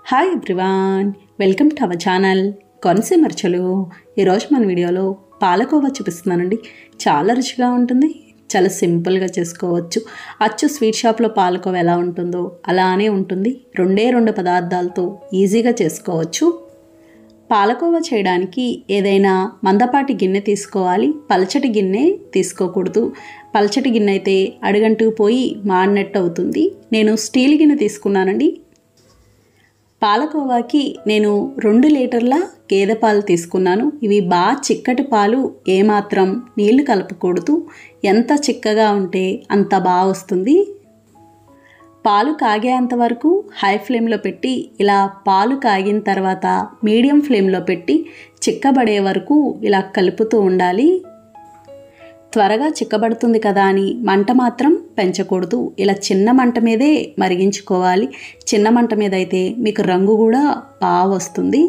Hi everyone, welcome to our channel Konaseema రుచులు. ఈరోజు మన వీడియోలో పాలకోవా చూపిస్తున్నానండి. చాలా రుచిగా ఉంటుంది, చాలా సింపుల్గా చేసుకోవచ్చు. అచ్చు స్వీట్ షాప్లో పాలకోవా ఎలా ఉంటుందో అలానే ఉంటుంది. రెండు పదార్థాలతో ఈజీగా చేసుకోవచ్చు. పాలకోవా చేయడానికి ఏదైనా మందపాటి గిన్నె తీసుకోవాలి. పలచటి గిన్నె తీసుకోకూడదు. పలచటి గిన్నె అయితే అడుగంటుకు పోయి మాడినట్టు అవుతుంది. నేను స్టీల్ గిన్నె తీసుకున్నానండి. పాలకోవాకి నేను 2 లీటర్ల గేదె పాలు తీసుకున్నాను. ఇవి బాగా చిక్కటి పాలు, ఏమాత్రం నీళ్లు కలపకూడదు. ఎంత చిక్కగా ఉంటే అంత బాగా వస్తుంది. పాలు కాగేంత వరకు హై ఫ్లేమ్లో పెట్టి, ఇలా పాలు కాగిన తర్వాత మీడియం ఫ్లేమ్లో పెట్టి చిక్కబడే వరకు ఇలా కలుపుతూ ఉండాలి. త్వరగా చిక్కబడుతుంది కదా అని మంట మాత్రం పెంచకూడదు. ఇలా చిన్న మంట మీదే మరిగించుకోవాలి. చిన్న మంట మీద అయితే మీకు రంగు కూడా బాగా వస్తుంది.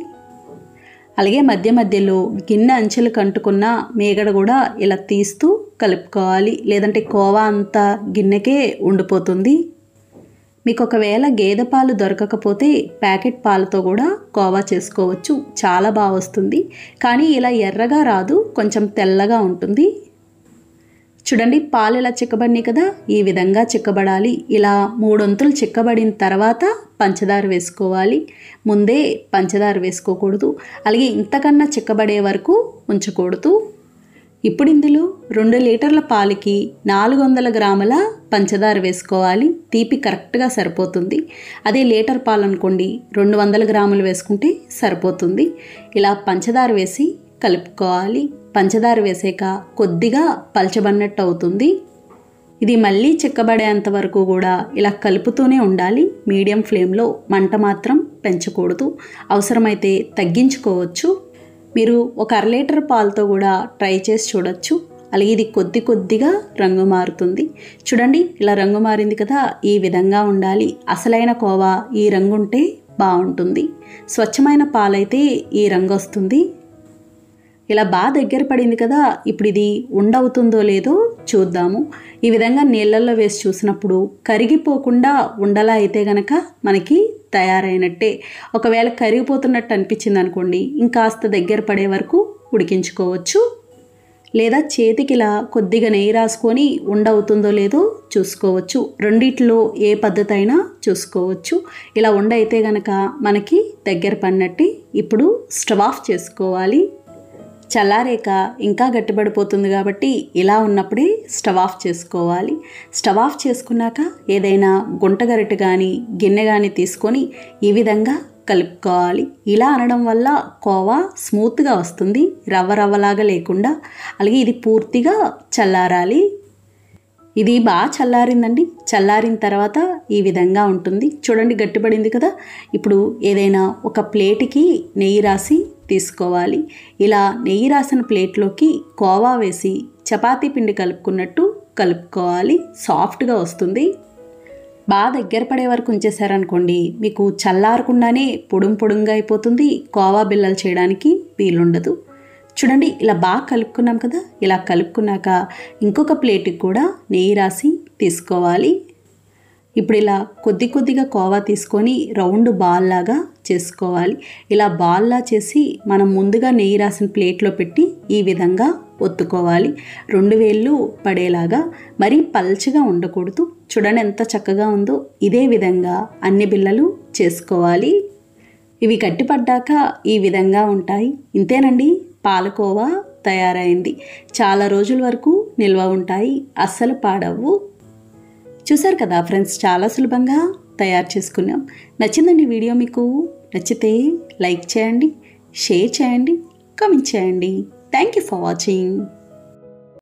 అలాగే మధ్య మధ్యలో గిన్నె అంచులు కంటుకున్న మేగడ కూడా ఇలా తీస్తూ కలుపుకోవాలి. లేదంటే కోవా అంతా గిన్నెకే ఉండిపోతుంది. మీకు ఒకవేళ గేదె పాలు దొరకకపోతే ప్యాకెట్ పాలతో కూడా కోవా చేసుకోవచ్చు. చాలా బాగా వస్తుంది. కానీ ఇలా ఎర్రగా రాదు, కొంచెం తెల్లగా ఉంటుంది. చూడండి, పాలు ఇలా చిక్కబడినాయి కదా, ఈ విధంగా చిక్కబడాలి. ఇలా 3 వంతులు చిక్కబడిన తర్వాత పంచదార వేసుకోవాలి. ముందే పంచదార వేసుకోకూడదు. అలాగే ఇంతకన్నా చిక్కబడే వరకు ఉంచకూడదు. ఇప్పుడు ఇందులో 2 లీటర్ల పాలకి 400 గ్రాముల పంచదార వేసుకోవాలి. తీపి కరెక్ట్గా సరిపోతుంది. అదే లీటర్ పాలు అనుకోండి, 200 గ్రాములు వేసుకుంటే సరిపోతుంది. ఇలా పంచదార వేసి కలుపుకోవాలి. పంచదార వేసాక కొద్దిగా పలచబడినట్టు అవుతుంది. ఇది మళ్ళీ చిక్కబడేంత వరకు కూడా ఇలా కలుపుతూనే ఉండాలి. మీడియం ఫ్లేమ్లో, మంట మాత్రం పెంచకూడదు. అవసరమైతే తగ్గించుకోవచ్చు. మీరు ఒక 1/2 లీటర్ పాలతో కూడా ట్రై చేసి చూడొచ్చు. అలాగే ఇది కొద్దిగా రంగు మారుతుంది. చూడండి, ఇలా రంగు మారింది కదా, ఈ విధంగా ఉండాలి. అసలైన కోవా ఈ రంగు ఉంటే బాగుంటుంది. స్వచ్ఛమైన పాలైతే ఈ రంగు వస్తుంది. ఇలా బాగా దగ్గర పడింది కదా, ఇప్పుడు ఇది ఉండవుతుందో లేదో చూద్దాము. ఈ విధంగా నీళ్ళల్లో వేసి చూసినప్పుడు కరిగిపోకుండా ఉండలా అయితే గనక మనకి తయారైనట్టే. ఒకవేళ కరిగిపోతున్నట్టు అనిపించింది అనుకోండి, ఇంకాస్త దగ్గర పడే వరకు ఉడికించుకోవచ్చు. లేదా చేతికి ఇలా కొద్దిగా నెయ్యి రాసుకొని ఉండవుతుందో లేదో చూసుకోవచ్చు. రెండిట్లో ఏ పద్ధతి అయినా చూసుకోవచ్చు. ఇలా ఉండైతే గనక మనకి దగ్గర పడినట్టే. ఇప్పుడు స్టవ్ ఆఫ్ చేసుకోవాలి. చల్లారేక ఇంకా గట్టిపడిపోతుంది కాబట్టి ఇలా ఉన్నప్పుడే స్టవ్ ఆఫ్ చేసుకోవాలి. స్టవ్ ఆఫ్ చేసుకున్నాక ఏదైనా గుంట గరిటె కానీ గిన్నె కానీ తీసుకొని ఈ విధంగా కలుపుకోవాలి. ఇలా అనడం వల్ల కోవా స్మూత్గా వస్తుంది, రవ్వలాగా లేకుండా. అలాగే ఇది పూర్తిగా చల్లారాలి. ఇది బాగా చల్లారిందండి. చల్లారిన తర్వాత ఈ విధంగా ఉంటుంది. చూడండి, గట్టిపడింది కదా. ఇప్పుడు ఏదైనా ఒక ప్లేట్కి నెయ్యి రాసి తీసుకోవాలి. ఇలా నెయ్యి రాసిన ప్లేట్లోకి కోవా వేసి చపాతీ పిండి కలుపుకున్నట్టు కలుపుకోవాలి. సాఫ్ట్గా వస్తుంది. బాగా దగ్గర పడే వరకు ఉంచేసారనుకోండి, మీకు చల్లారకుండానే పొడుంగా అయిపోతుంది. కోవా బిళ్ళలు చేయడానికి వీలుండదు. చూడండి, ఇలా బాగా కలుపుకున్నాం కదా. ఇలా కలుపుకున్నాక ఇంకొక ప్లేట్కి కూడా నెయ్యి రాసి తీసుకోవాలి. ఇప్పుడు ఇలా కొద్దిగా కోవా తీసుకొని రౌండ్ బాల్ లాగా చేసుకోవాలి. ఇలా బాల్లా చేసి మనం ముందుగా నెయ్యి రాసిన ప్లేట్లో పెట్టి ఈ విధంగా ఒత్తుకోవాలి. 2 వేళ్ళు పడేలాగా. మరీ పల్చగా ఉండకూడదు. చూడండి ఎంత చక్కగా ఉందో. ఇదే విధంగా అన్ని బిళ్ళలు చేసుకోవాలి. ఇవి గట్టిపడ్డాక ఈ విధంగా ఉంటాయి. ఇంతేనండి, పాలకోవా తయారైంది. చాలా రోజుల వరకు నిల్వ ఉంటాయి, అస్సలు పాడవు. చూసారు కదా ఫ్రెండ్స్, చాలా సులభంగా తయారు చేసుకున్నాం. నచ్చిందండి వీడియో? మీకు నచ్చితే లైక్ చేయండి, షేర్ చేయండి, కామెంట్ చేయండి. Thank you for watching.